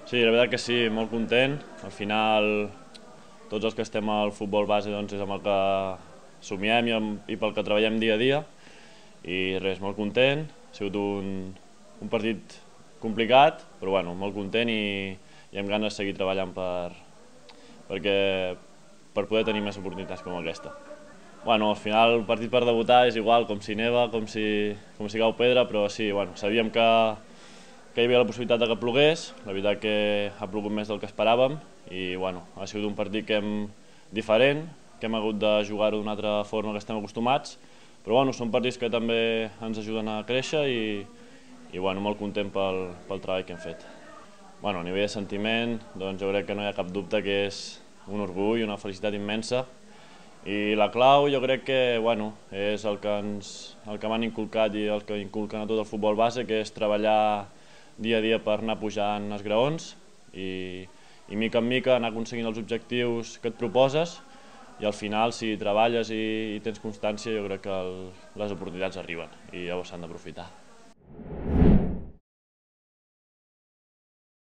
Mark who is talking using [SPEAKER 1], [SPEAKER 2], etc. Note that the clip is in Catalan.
[SPEAKER 1] Sí, la veritat que sí, molt content. Al final, tots els que estem al futbol base és amb el que somiem i pel que treballem dia a dia. I res, molt content. Ha sigut un partit complicat, però bueno, molt content i amb ganes de seguir treballant per poder tenir més oportunitats com aquesta. Bueno, al final el partit per debutar és igual, com si neva, com si cau pedra, però sí, bueno, sabíem que hi havia la possibilitat de que plogués. La veritat que ha plogut més del que esperàvem i bueno, ha sigut un partit diferent, que hem hagut de jugar-ho d'una altra forma que estem acostumats, però bueno, són partits que també ens ajuden a créixer i bueno, molt content pel treball que hem fet. Bueno, a nivell de sentiment, doncs jo crec que no hi ha cap dubte que és un orgull i una felicitat immensa. I la clau jo crec que bueno, és el que m'han inculcat i el que inculquen a tot el futbol base, que és treballar dia a dia per anar pujant els graons i mica en mica anar aconseguint els objectius que et proposes i al final, si treballes i tens constància, jo crec que les oportunitats arriben i llavors s'han d'aprofitar.